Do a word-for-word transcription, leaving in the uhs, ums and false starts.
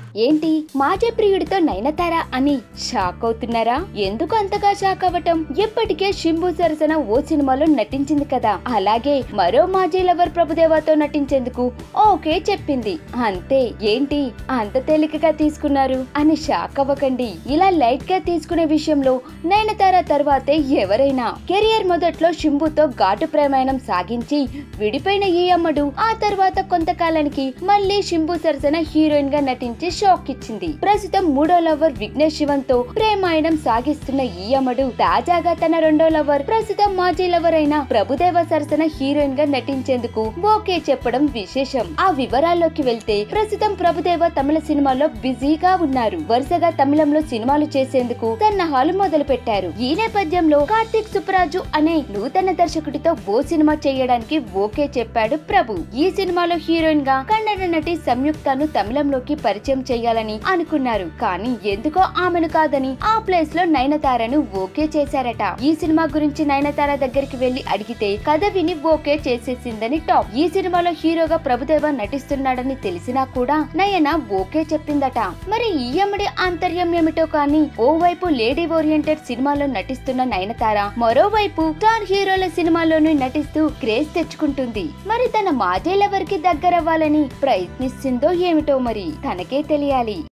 ఏంటి మాజీ ప్రియుడితో నయనతార అని షాక్ అవుతున్నారా? ఎందుకు అంతగా షాక్ అవ్వటం? ఇప్పటికే శింబు సరసన ఓ సినిమాలో నటించింది కదా, అలాగే మరో మాజీ లవర్ ప్రభుదేవాతో నటించేందుకు ఓకే చెప్పింది అంతే. ఏంటి అంత తేలికగా తీసుకున్నారు అని షాక్ అవ్వకండి. ఇలా లైట్ గా తీసుకునే విషయంలో నయనతార తర్వాతే ఎవరైనా. కెరియర్ మొదట్లో శింబుతో ఘాటు ప్రయాణం సాగించి విడిపోయిన ఈ అమ్మడు ఆ తర్వాత కొంతకాలానికి మళ్ళీ శింబు సరసన హీరోయిన్ గా నటించి షాక్ ఇచ్చింది. ప్రస్తుతం మూడో లవర్ విఘ్నేష్ శివన్ తో ప్రేమాయణం సాగిస్తున్న ఈ అమ్మడు తాజాగా తన రెండో లవర్ ప్రస్తుతం మాజీ లవర్ అయిన ప్రభుదేవ సరసన హీరోయిన్ గా నటించేందుకు ఓకే చెప్పడం విశేషం. ఆ వివరాల్లోకి వెళ్తే ప్రస్తుతం ప్రభుదేవ తమిళ సినిమాలో బిజీగా ఉన్నారు. వరుసగా తమిళంలో సినిమాలు చేసేందుకు సన్నాహాలు మొదలు పెట్టారు. ఈ నేపథ్యంలో కార్తీక్ సుబ్బరాజు అనే నూతన దర్శకుడితో ఓ సినిమా చేయడానికి ఓకే చెప్పాడు ప్రభు. ఈ సినిమాలో హీరోయిన్ గా కన్నడ నటి సంయుక్తను తమిళంలోకి పరిచయం చేయాలని అనుకున్నారు. కానీ ఎందుకో ఆమెను కాదని ఆ ప్లేస్ లో నయనతారను ఓకే చేశారట. ఈ సినిమా గురించి నయనతార దగ్గరికి వెళ్లి అడిగితే కథ విని ఓకే చేసేసిందని టాప్. ఈ సినిమాలో హీరోగా ప్రభుదేవ నటిస్తున్నాడని తెలిసినా కూడా నయన ఓకే చెప్పిందట. మరి ఈ అమ్మడి ఆంతర్యం ఏమిటో కానీ ఓవైపు లేడీ ఓరియంటెడ్ సినిమాలో నటిస్తున్న నయనతార మరోవైపు స్టార్ హీరోల సినిమాలోనూ నటిస్తూ క్రేజ్ తెచ్చుకుంటుంది. మరి తన మాజీ లవర్ కి దగ్గరవ్వాలని ప్రయత్నిస్తుందో ఏమిటో మరి తనకే తెలియాలి.